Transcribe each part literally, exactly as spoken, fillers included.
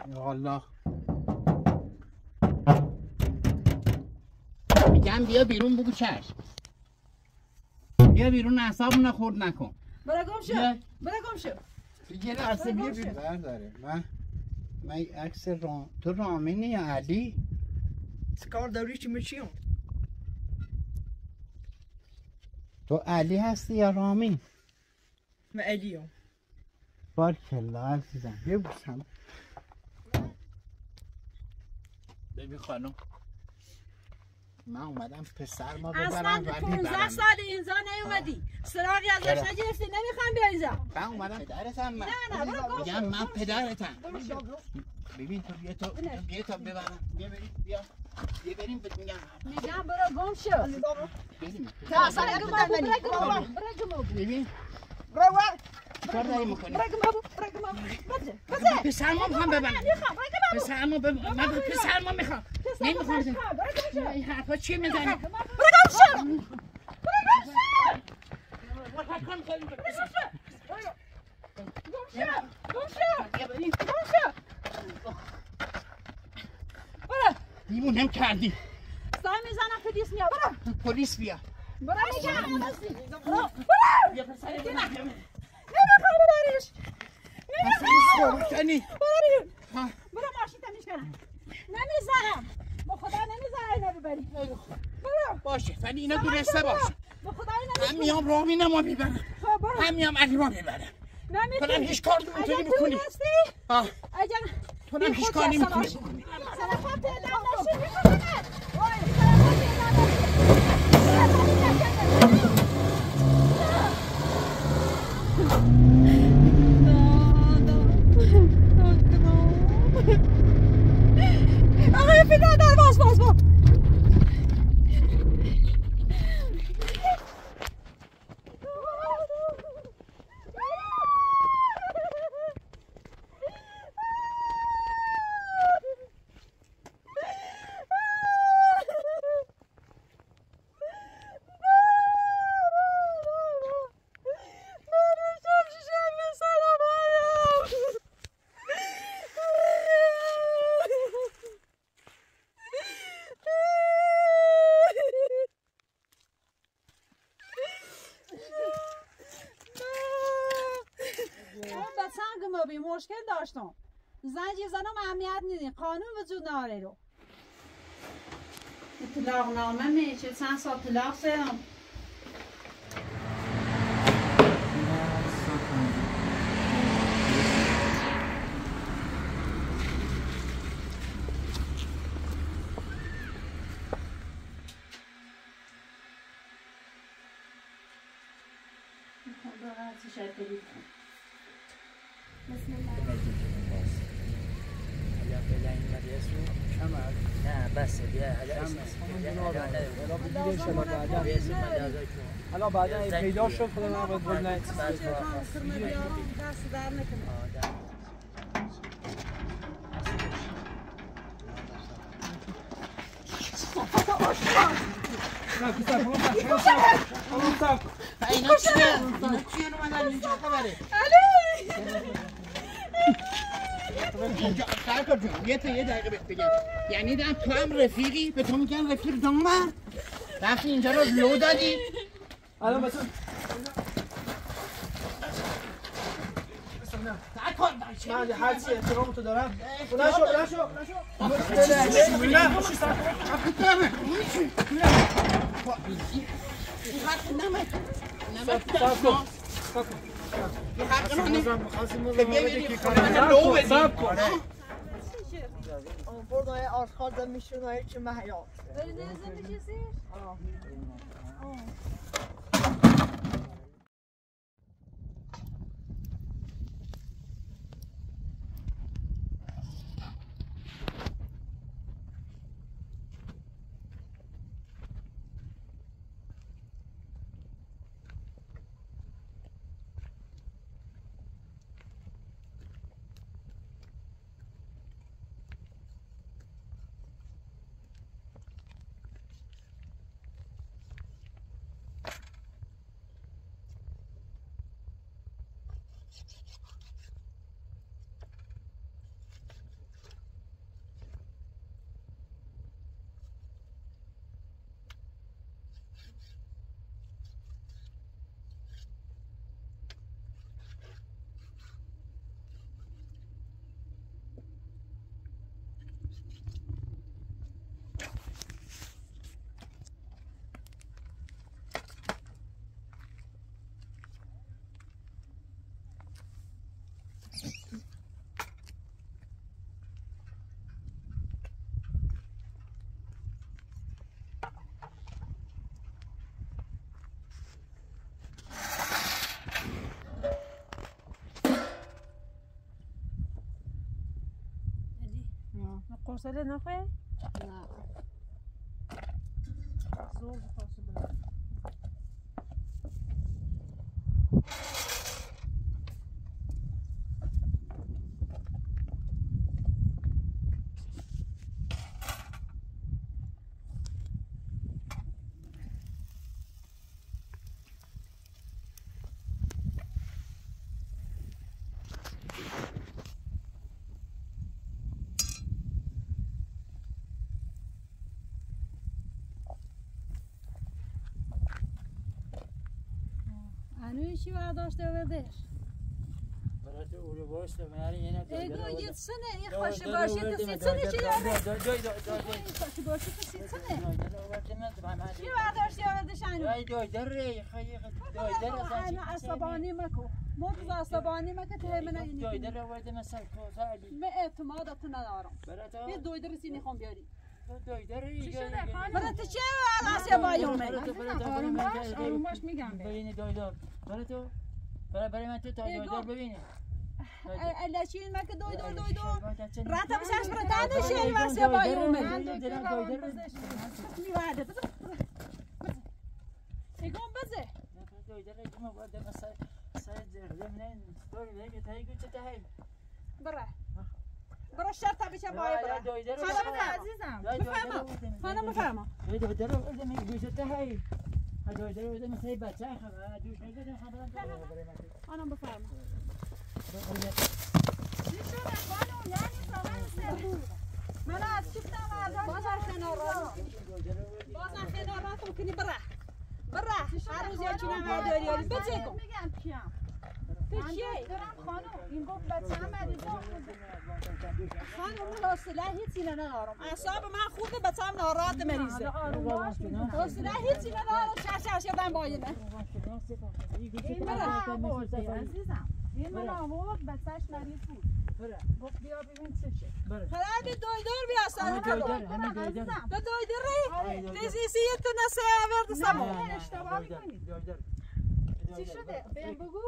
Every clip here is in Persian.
یا الله میگم بیا بیرون بگو چشم بیا بیرون اعصابمون خورد نکن برو گم شو برو گم شو یه لحظه بیا بیرون برداره من من عکس رام تو رامینی یا علی کار داری چی میشیم تو علی هستی یا رامین من علیم بارکلا عزیزم بیا بوسم ببین خانم من اومدم پسر ما ببرم اصلا پونزده سال اینجا نیومدی سراغی ازش نگرفتی نمیخوام بیا اینجا من اومدم پدرتم من نه نه برو میگم من پدرتم ببین تو بیا تو بیا تا ببرم بیا بریم بیا بیا بریم بهت میگم میگم برو گم شو بریم تا اصلا اگه ما برو گم ببین برو چیکار داری میکنی برو گم برو گم بده بده پسر ما میخوام ببرم پسر ما ببرم من پسر ما میخوام نمیخوام این حرفا چی میزنی برو گم شو برو گم شو گم شو گم شو برو دیوونم کردی سای میزنم پلیس میاد برو پلیس بیا برو میگم برو بیا پسر نمیخوام ببریش نمیخوام کنی برو برو ماشین تمیز کنم نمیذارم با خدا نمیذارم اینا ببری برو باشه ولی اینا درسته باشه با خدا اینا هم میام رامین ما میبرم هم میام علی ما میبرم نمیتونی تو هیچ کار نمیتونی بکنی اه اگر تو هم هیچ کار نمیتونی بکنی سلام پیدا نشی میکنه وای سلام آقای پیدا در باز باز باز مشکل داشتم زنجی زنم اهمیت ندین قانون وجود نداره رو اطلاق نامه میشه چند سال اطلاق سرم بسم الله اگر فعلا این مدرسو کمر نه بس بیا حالا بعدا پیدا شد خدا من باید بود نه دست در نکنه نه کسا خلاص خلاص خلاص اینا چیه؟ اینا چیه اومدن اینجا خبره؟ اینجا سرکار جون یه تا یه دقیقه بهت بگم یعنی دم تو هم رفیقی به تو میگن رفیق دامن رفتی اینجا رو لو دادی الان بسن سرکار بچه من هر چی احترام تو دارم نشو نشو نشو نه یه حق منه که ببینید من لو بدیم Burada arkada mişunayı kime hayat. Öyle ne zaman قرصه نخواه؟ نه زور بخواست بلد انوی چی برداشته بردش؟ برای تو اولو باشته میاری یه نکته ایگو یه سنه یه خوش باشی تو سی سنه چی داره؟ دوی دوی دوی دوی یه خوش باشی تو سی سنه چی چی برداشتی بردش انو؟ دوی دوی دره خیلی دوی دره انو عصبانی مکو مرتضی عصبانی مکو تو همه دوی نینی دره ورده مثل کوسالی من اعتمادت ندارم برای تو یه دوی درسی نخوام بیاری دوی دره چی شده خانم؟ برای تو چه عصبانی بایومه؟ آروم باش آروم باش میگم به ببینی دوی دار برای تو برای برای من تو تا دوی دار ببینی الاشین مکه دوی دور دوی دور راتب سرش برای تانه شیل واسه بایومه من دکتر روان پزشک میواده بزن ایگون بزه دوی دره جمع ورده مثل سر زمینه دوی دیگه تایی گوشه تایی برا برا شرطه بشه بای برا خانم عزیزم بفرما خانم بفرما دوی دوی دره ورده میگه گوشه تایی دوی دره ورده مثل بچه خبر دوش نگه خبرم خانم بفرما چی شده خانم؟ یعنی ساغن سه من از شفتم برداشت باز خنارات باز خنارات مکنی برا برا هر روز یا چونه ما داری یاری بچه کن میگم کیم تو من چیه؟ دارم خانم این گفت بچه هم مریضه خانم من حوصله هیچی ندارم اعصاب من خورده بچه‌م ناراحت مریضه آروم باش میدونم حوصله هیچی ندارم شش شش شدم باینه این من آوردی عزیزم این من آورد بچهش مریض بود گفت بیا ببین چه شه خرابی دوی دور بیا سر دوی دار همه دوی دار تو دوی دور ری دیزی تو نسه ورد سمو اشتباه میکنی چی شده؟ بهم بگو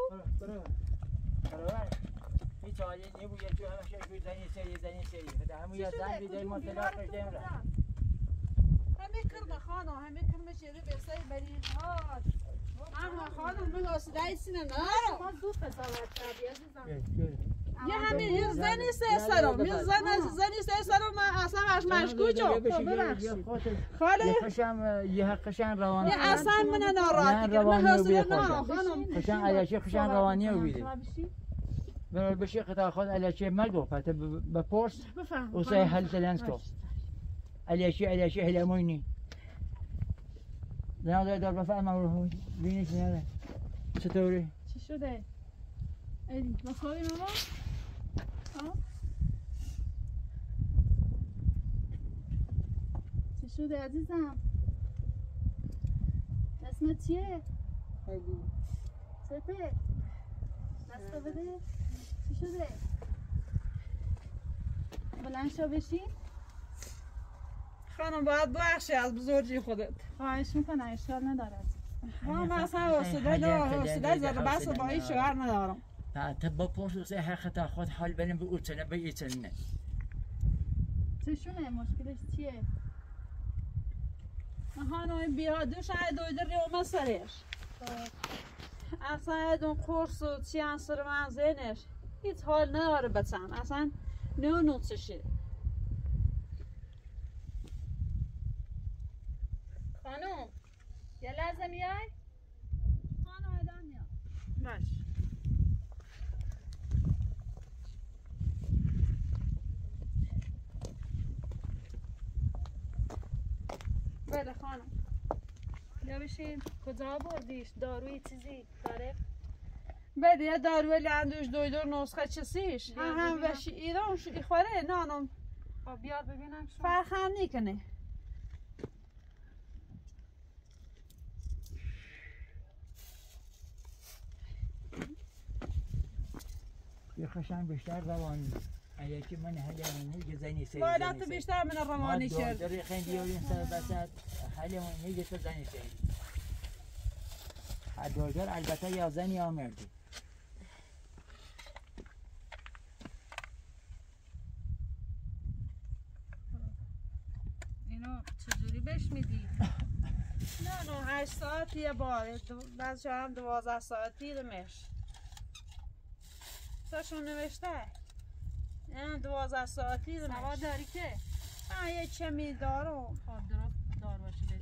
هیچ حالی نبود یه جو همشه جو زنی سری زنی سری ده همون یه زن بیدای ما طلاقش دیم را همه کرمه خانم همه کرمه شده برسای مریض ها اما خانم من حوصله هیچی ندارم ما زود قضاوت کردی عزیزم یه همه یه زنی سه سرم یه زن زنی سه سرم من اصلا اش مشکوکم خاله خشم یه حقشن روانی یه اصلا من ناراحت کنم من حوصله ندارم خانم خشن علیشه خشن روانی رو بیده برای بشی قطع خود علیشه مگو پته بپرس بفهم و سه حل تلنس کو علیشه علیشه هلموینی نه دار دار بفهم رو بینیش نه چطوری چی شده؟ ایدی بخوابی ماما؟ چی شده عزیزم؟ اسمت چیه؟ خیلی سپه دستو بده چی شده؟ بلند شو بشین خانم باید بخشی از بزرگی خودت خواهش میکنم اشکال نداره ما من اصلا حوصله ندارم حوصله زر بس با این شوهر ندارم تا بپرس و سه حق خود حال بنم به اوتنه به ایتنه چشونه مشکلش چیه؟ خانم بیادو شاید دویده ریومه سرش اصلا اون قرص و چی انصر من زینش هیچ حال نداره بچم اصلا نه نوتشه خانم یه لحظه میای؟ خانم الان میاد باش بله خانم یا بشین کجا بردیش؟ داروی چیزی داره؟ بله یه داروی لندوش دویدور نسخه چسیش هم هم وشی ایران شو ایخواره نانم خب بیار ببینم شما فرق هم نیکنه یه خشن بیشتر روانی اگه که من حالی که زنی سری باید تو بیشتر من روانی کرد داری خیلی بیاریم سر بسد حالی من میگه تو زنی سری دکتر البته یا زنی یا مردی ساعتیه باره بعضی هم دوازده ساعتی دمش ساشون نوشته این دوازده ساعتی دمش سواد داری که؟ آه یه چمی دارم خب درست دار باشی بهش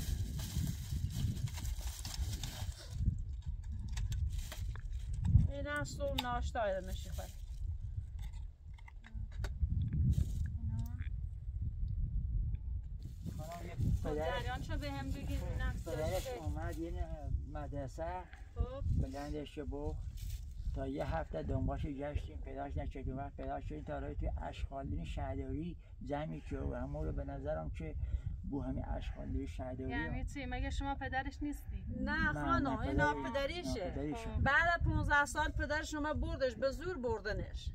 این هم صبح ناشتا ایده نشی خواهی جریان شو به هم بگید پدرش اومد یه مدرسه بلندش بو تا یه هفته دنبالش گشتیم پدرش نچکیم وقت پدرش شدیم تا رای توی اشغالین شهرداری جمعی که و همون رو به نظرم که بو همین اشغالین شهرداری یعنی چی؟ مگه شما پدرش نیستی؟ نه خانم اینا پدریشه بعد پونزده سال پدر شما بردش به زور بردنش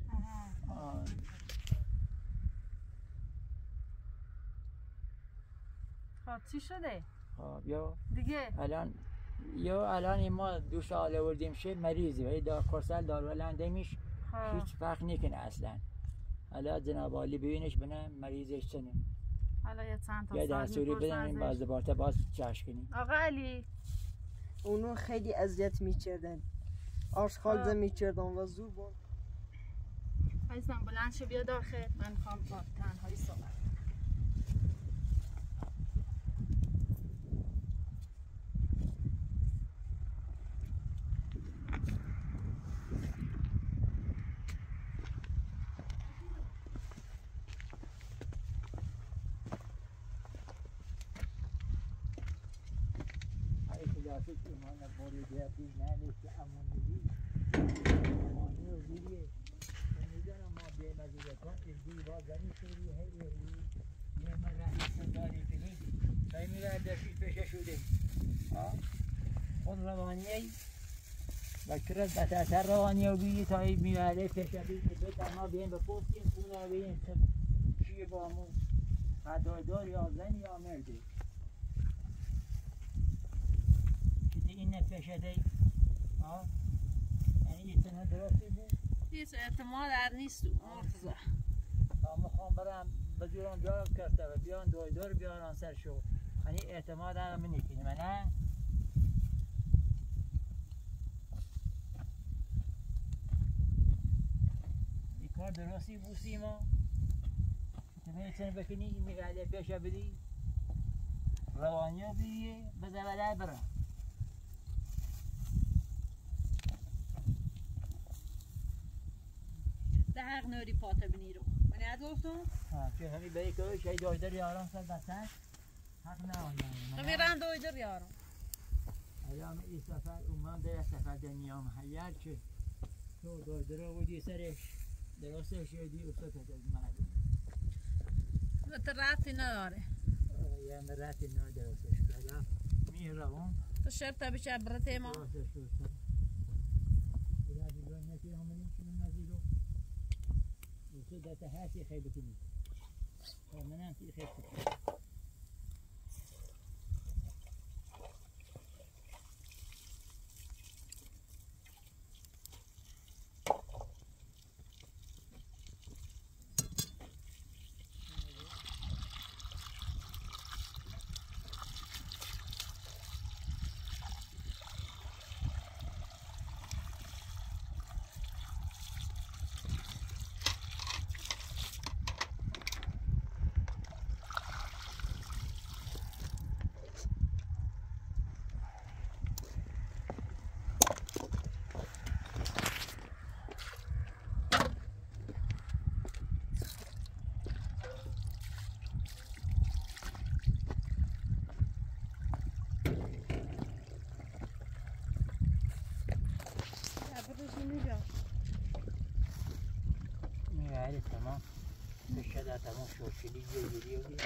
خب چی شده؟ خب یا دیگه الان یا الان ما دو سال آوردیم شه مریضی ولی دا کرسل دارولنده میش هیچ فرق نکنه اصلا حالا جناب عالی ببینش بنه مریضش چنه حالا یه چند تا یا سال دستوری بدن این باز بارتا باز چش کنی آقا علی اونو خیلی اذیت میکردن آشغال میکردن و زور بود عزیزم بلند شو بیا داخل من میخوام با تنهایی صحبت Artık imana boruya bir neredeyse amonili amoni o biriye neden ama bir mezide kan ilgi bazı şeyleri her yeri yeme rahmet dاری کنی تای میره درشی پیش شده خود روانیه و کرد بتاثر روانیه و بیایی تای میره پیش شده که تمام بیاین به پستین خونه بیاین چیه با همون خدایدار یا زن یا مرده این نفشه دی ها یعنی یه تنه درستی بود هیچ اعتماد در نیست مرتضی تا میخوام برم بجورم جا کرده و بیان دویدار بیارن سر شو یعنی اعتماد هم نکنی من نه این کار درستی بود سیما تمه تنه بکنی این میگه پیشه بدی روانی ها بیه بزه بده برم ده حق نوری پاته بینی رو من یاد گفتم؟ ها چه همی بایی که شای دویدر یارم سر بسن حق نه آنجا همی رم دویدر یارم ایام ای سفر اومم به سفر دنیام حیار که تو دویدر رو بودی سرش درسته شدی افتاد از مردم و تو رفتی نداره یه مرتی نه درستش کردم میروم تو شرط بیشه برته ما درستش کردم اینا دیگه نکی همونی چون نزیدو وصل ده تهاسي خيبتني ومنام في خيبتني میگه تمام بشه تمام شد شدی یه جوری و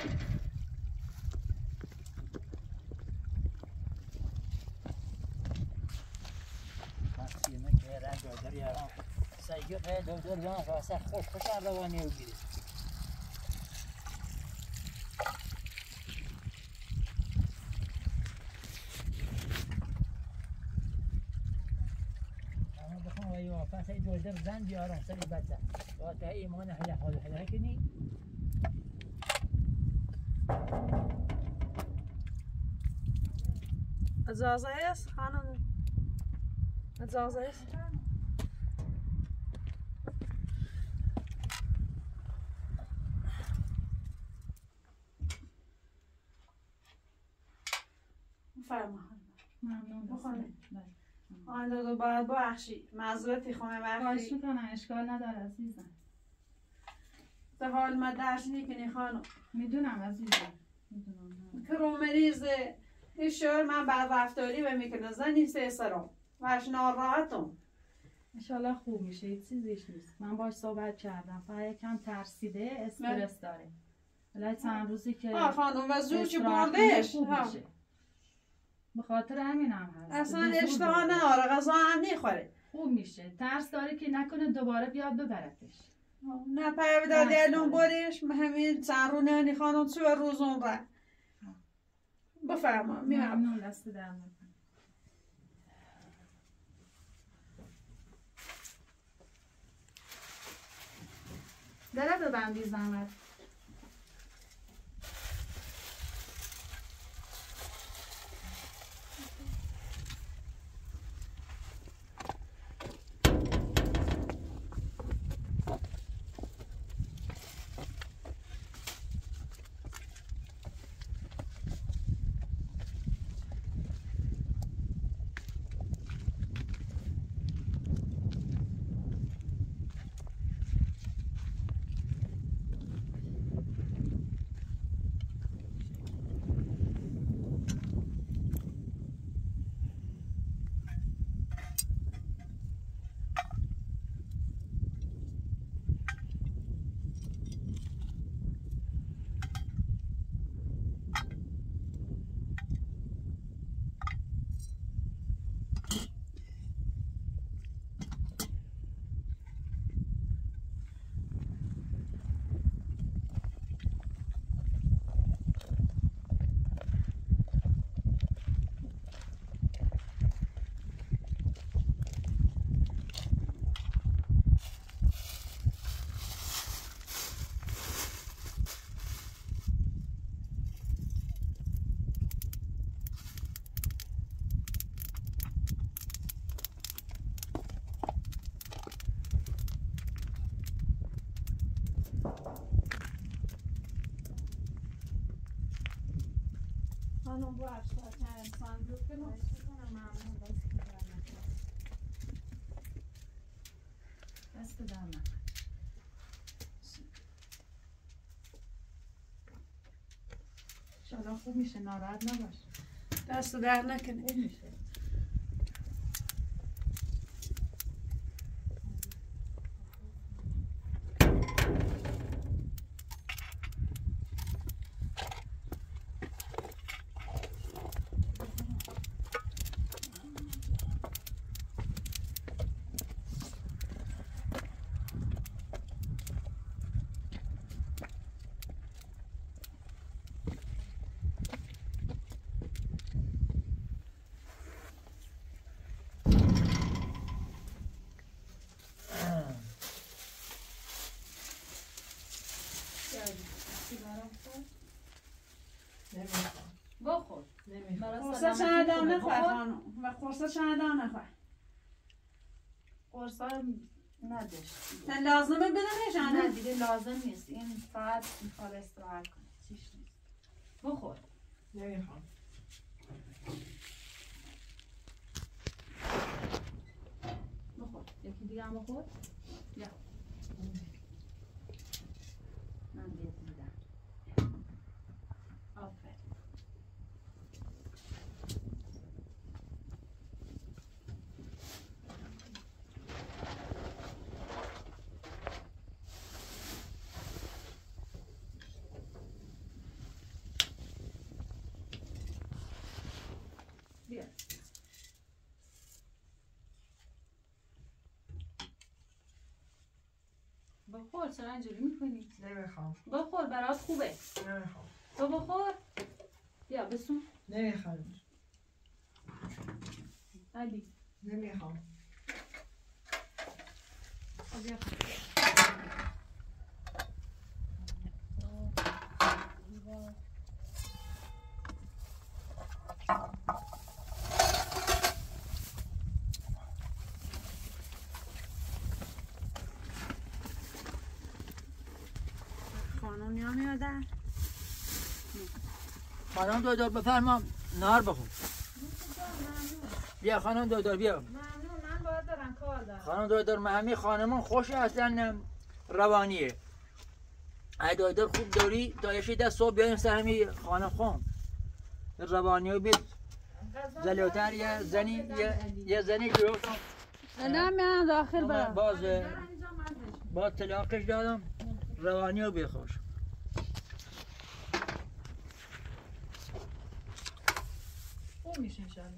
بس یه که رنگ دادر یارم سایگه به دکتر بیان واسه خوش خوش روانی و گیری فاسه دولدر زن بیارم سری بچه و تا ایمان حالا حالا حالا کنی اجازه است خانم؟ اجازه است؟ بفرمایید. ممنون بخوانید. بله. آنجا دو باید ببخشید معذرتی خواهم خواهش وقتی میکنم اشکال نداره عزیزم. به حال ما درش نیکنی خانم میدونم عزیزم میدونم. کرو مریضه این شعر من بعد رفتاری به میکنه زنی سه سرم وش ناراحتم. انشالله خوب میشه هیچ چیزیش نیست. من باش صحبت کردم فقط یکم ترسیده استرس داره. ولی چند روزی که آه خانم و زور چی استراحت بردش خوب میشه. به خاطر همینم هست. اصلا به زور اشتها بردش. نداره غذا هم نیخوره خوب میشه. ترس داره که نکنه دوباره بیاد ببرتش. نه پای دادی الان برش همین چند رو نانی خانم چه روزون را بفرما میام ممنون دست در نکنه. داره ببندی زحمت. خانم با اشتها که انسان بود که ممنون دست در نکنه. دست در نکنه. انشالله خوب میشه ناراحت نباش. دست در نکنه خوب میشه. بخور. قرصه چندان نخواه خانم و قرصه چندان نخواه قرصا نداشت. تن لازمه بدنش نه آنه دیگه لازم نیست. این فقط میخواد استراحت کنه. چیش نیست. بخور. نمیخوام. بخور. یکی دیگه هم بخور. بیا. من بهت میدم. آفرین. بیا. بخور. چرا اینجوری میکنی؟ نمیخوام. بخور برات خوبه. نمیخوام. تو بخور. بیا بسون. نمیخوام. علی. نمیخوام. خب بیا. نام یادم خانم دکتر بفرما نهار بخور. بیا خانم دکتر بیا. ممنون من باید دارم کار دارم. خانم دکتر همه خانمان خوش اصلا روانیه. ای دکتر خوب داری تا یه دست صبح بیایم سر همین خانه خون روانی و بید زلوتر یه زنی یه, یه زنی گرفتم نه من داخل برم باز باز طلاقش دادم روانی و بخوش. خوب میشه انشالله.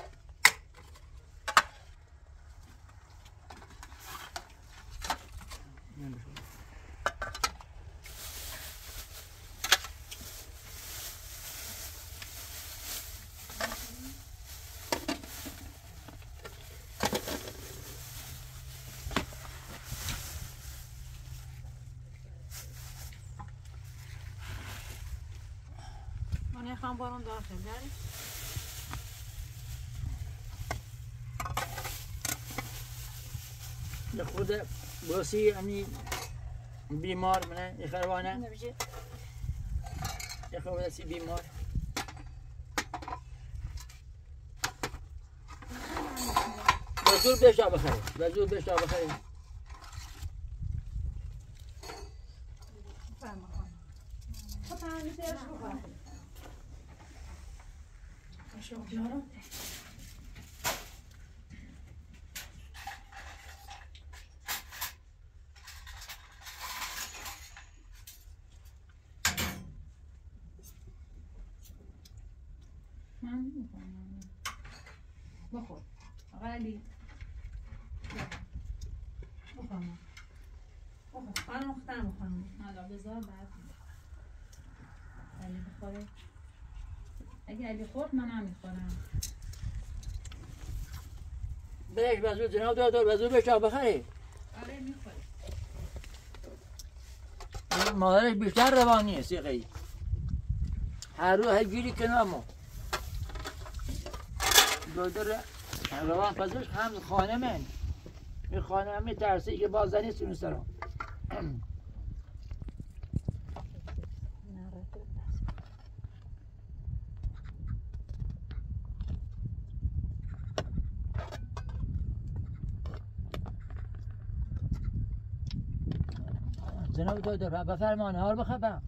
من خواهم برم داخل داری؟ خود باسی امی بیمار منه یه خروانه یه خود سی بیمار بزرگ بهش آب بخره بزرگ بهش آب بخره خب تنگی تیرش بخواه شو بیارم من میخوام بخور آقا علی بخورم بخور خانم اختر بخورم حالا بذار بعد علی بخوره اگه علی خورد من هم میخورم بهش بزرگ جناب دکتر بزرگ بهش آب بخره آره میخوره مادرش بیشتر روانیه سیغهی هر روز هر گیری کنار ما دکتر روان پزشک هم خانه من این خانه هم میترسه که باز زنی سونو سرم جناب دکتر بفرما نهار بخورم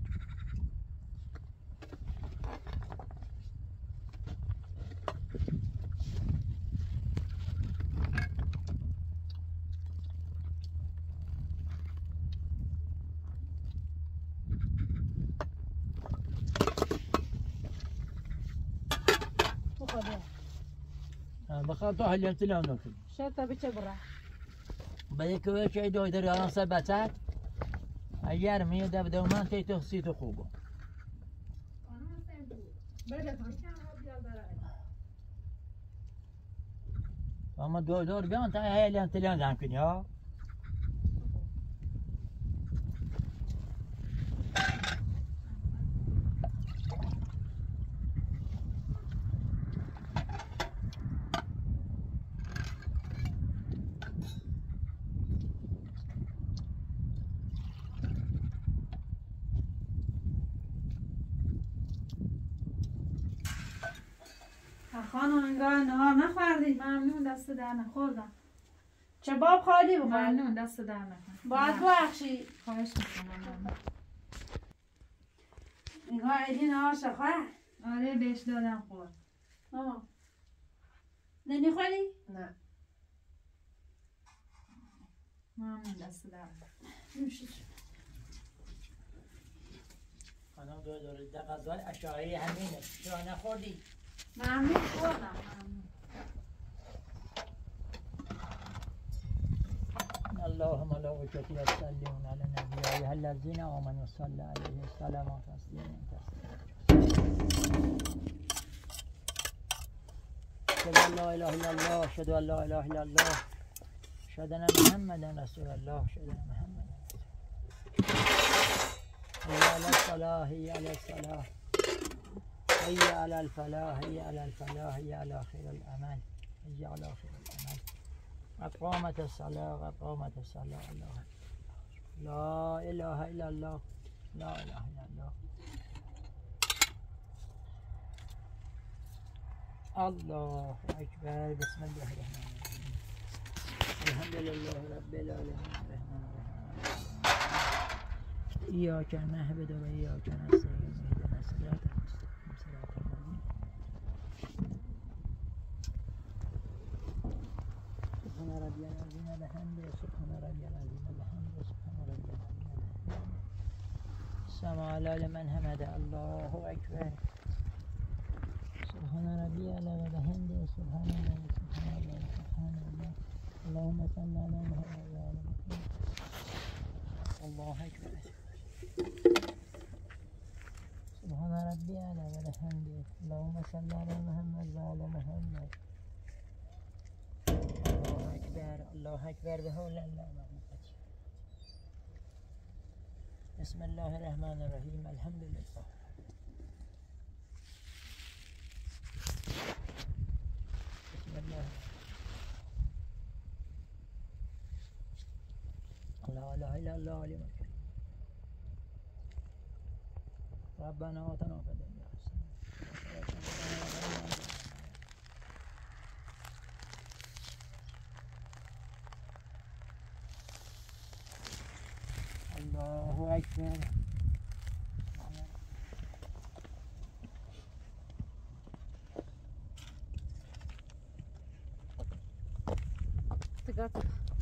بخوام تو حالی انتلام نکنی شرطه بچه برا باید که وقتی ای دوی داری آن سر بچت اگر میاد دو دو من تی تو سی تو خوبه اما دو دور بیان تا حالی انتلام دام کنی ها خانم انگار نهار نخوردی ممنون دست در نخوردم چه باب خالی بخور ممنون دست در نکن باید بخشی خواهش میکنم انگار عیدی نهار شخواه آره بهش دادم خورد ماما نمی خوری؟ نه ممنون دست در نوشید خانم دو دور دقیقای اشعاری همینه چرا نخوردی؟ ممنون خوردم ممنون الله ملائکته یصلون علی النبی ایها الذین آمنوا صلوا علیه السلام و تسلیما اشهد ان لا اله الا الله اشهد ان لا اله الا الله اشهد ان محمدا رسول الله اشهد ان محمدا حي على الصلاة حي على الصلاة حي على الفلاح حي على الفلاح حي على خير الأمل حي على خير الأمل أقامت الصلاة أقامت الصلاة الله لا إله إلا الله لا اله الا الله. الله اکبر. بسم الله الرحمن الرحیم. الحمد لله رب العالمین الرحمن الرحیم. ایاک نعبد و ایاک نستعین اهدنا الصراط المستقیم صراط الذین. سبحان ربی العظیم بحمده سبحان ربی العظیم بحمده سبحان ربی العظیم بحمده. سمع لمن حمده. الله اکبر. سبحان ربی العظیم بحمده سبحان الله سبحان الله سبحان الله. اللهم صل على محمد وعلى محمد. الله اکبر. سبحان ربی العظیم بحمده. اللهم صل على محمد وعلى محمد. الله اکبر. الله اکبر. به حول الله و قوته. بسم الله الرحمن الرحیم. الحمد لله. بسم الله. لا اله الا الله علي مكان. ربنا آتنا في الدنيا حسنة. الله اکبر. تقطع.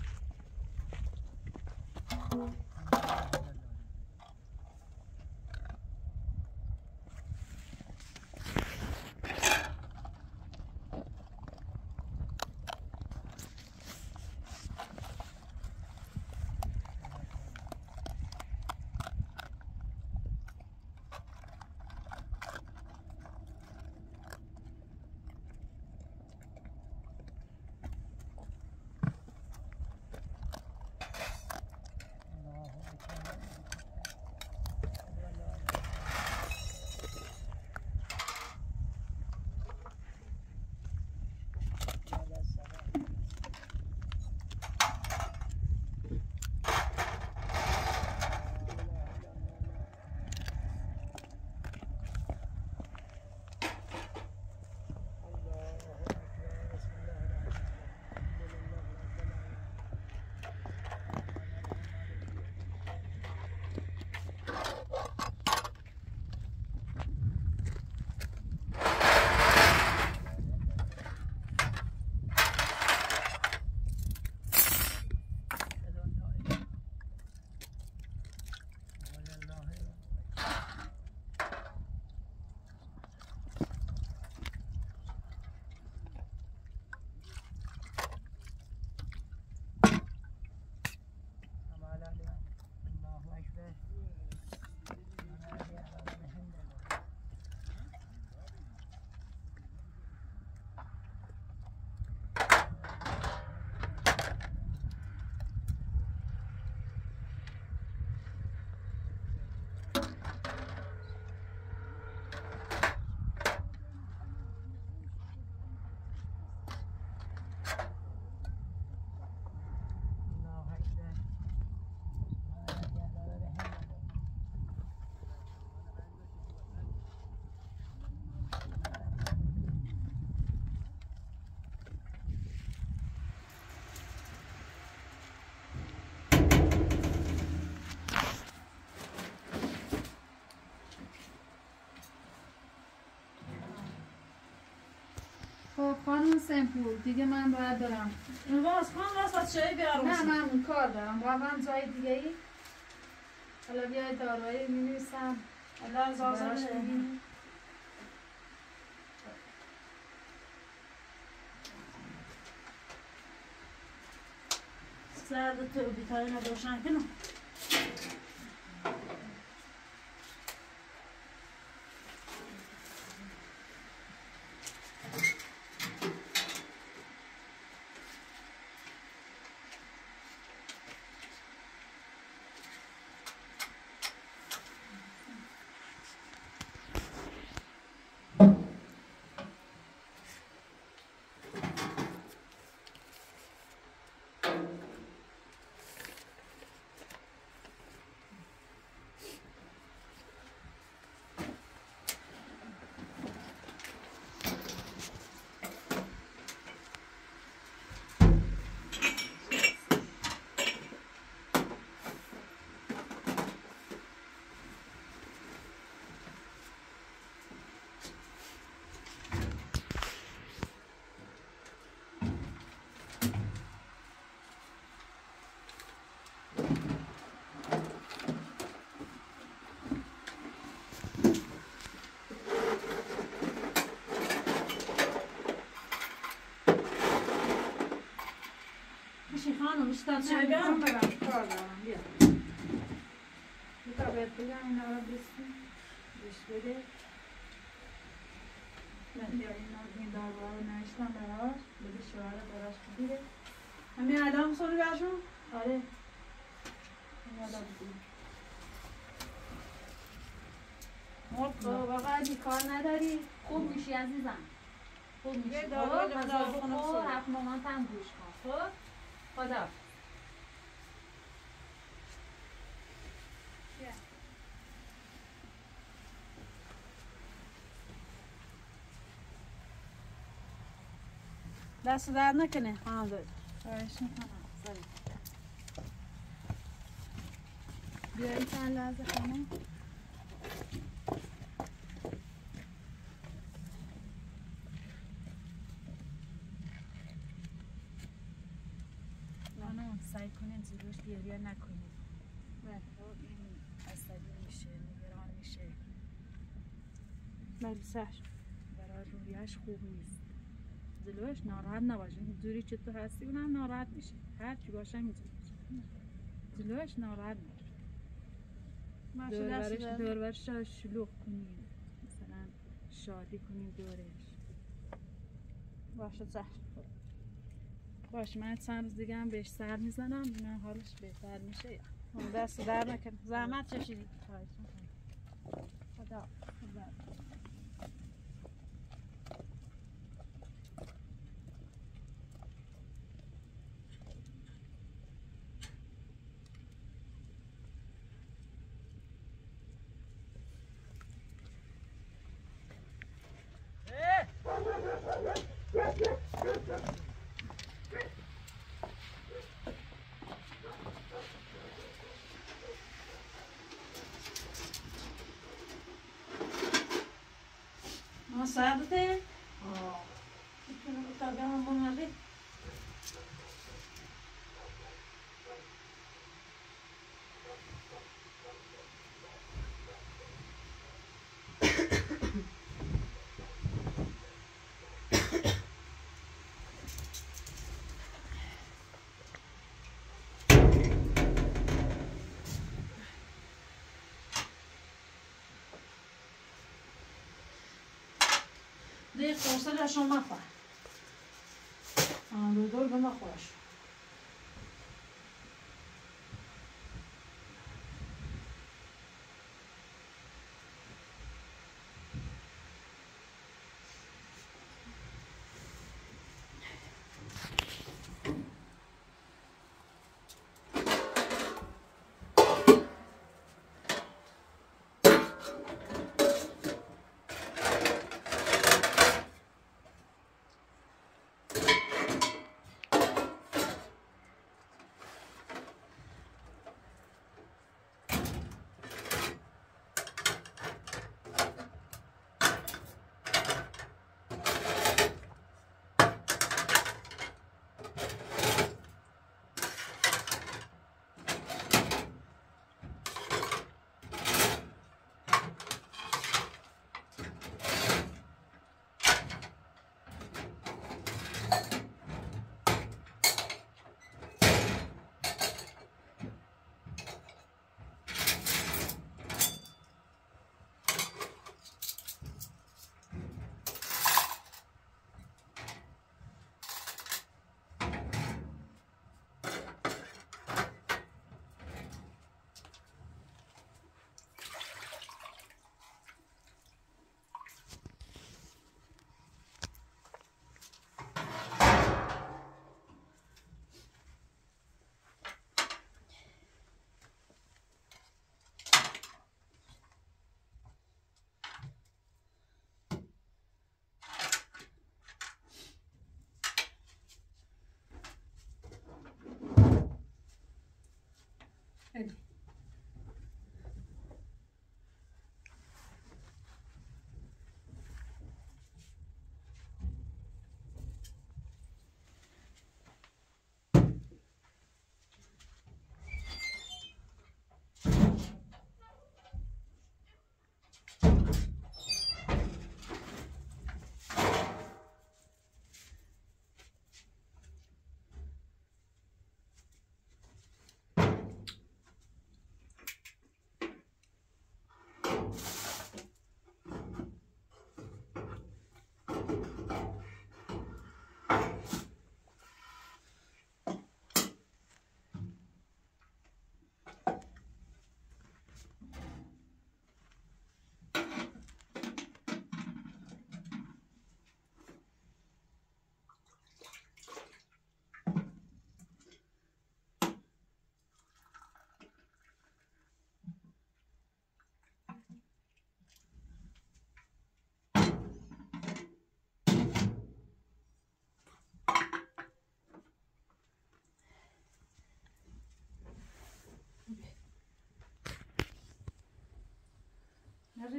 خب خانم سمپور دیگه من باید برم. باز خان واسه چای بیارم. نه من کار دارم. روم جای دیگه ای. حالا بیاید دارویی می نویسم. الله زازه بگیم. سرد تو بیتایی نداشتن کنم. میشه خانم بیشتر چه بیام برم کار دارم بیا بتا باید بگم اینا رو بسیم بش بده من بیا این داروها رو نوشتم براش بده شوهر براش بگیره همین الان سونی برشون؟ آره همین الان بگیره خب آقا ازی کار نداری خوب میشی عزیزم خوب میشی یه دارو بدم غذا دارو بخونم بخور سر. حرف مامانت هم گوش کن خب خدا دست درد نکنه خانم داری خواهش میکنم بیایی چند لحظه خانم خانم سعی کنین زیروش گریه نکنین این عصبی میشه نگران میشه بله سر برای رویش خوب نیست جلوش ناراحت نباشین جوری که تو هستی اونم ناراحت میشه هر چی باشه میتونه جلوش ناراحت نباشه دورورش دورورش رو شلوغ کنیم مثلا شادی کنیم دورش باشه سر باشه من چند روز دیگه هم بهش سر میزنم من حالش بهتر میشه دست در نکن زحمت چشیدی خواهش میکنم خدا خدا ما ساعدته؟ آه میتونم بتابعهم بماری دیگه قرصه شما خواهد آن رو دور به ما خوش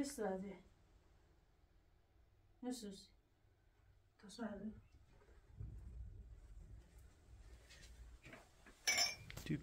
استراتي نسوس تصعد Typ.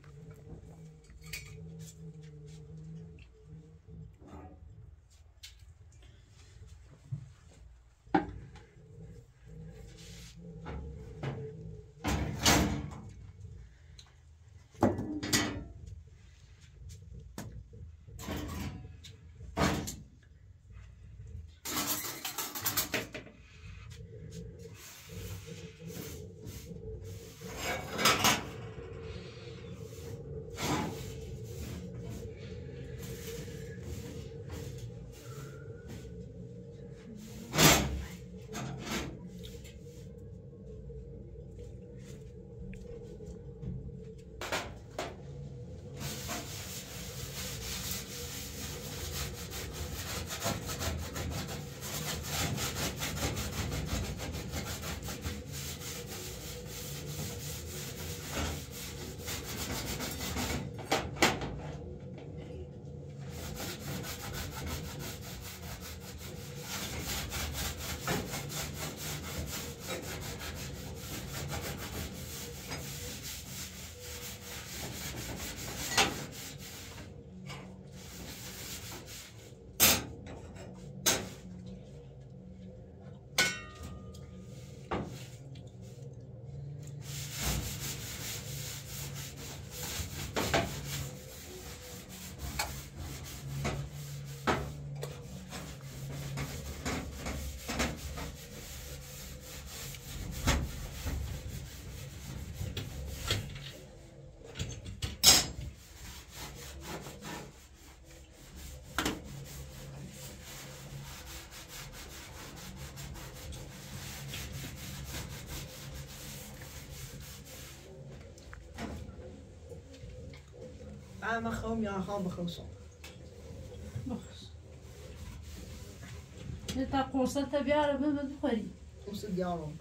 أنا خوم يا خام بخوصم بخص انت قوصت بیاره به بخوری وصل ديالهم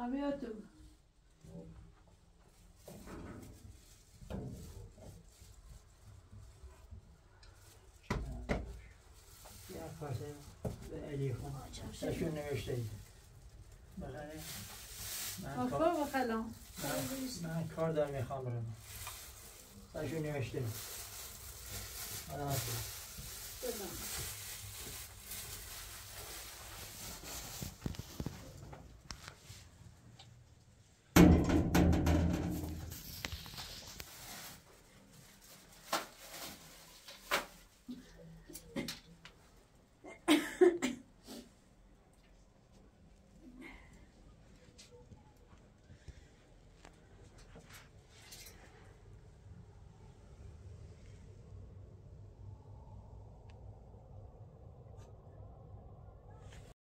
آمیاتم. یا کاسه به علی خون تشون نوشته اید بخیره من کار آفا و خلام. من, من کار دارم میخوام برم تشون نوشته اید آدم هستی سلام.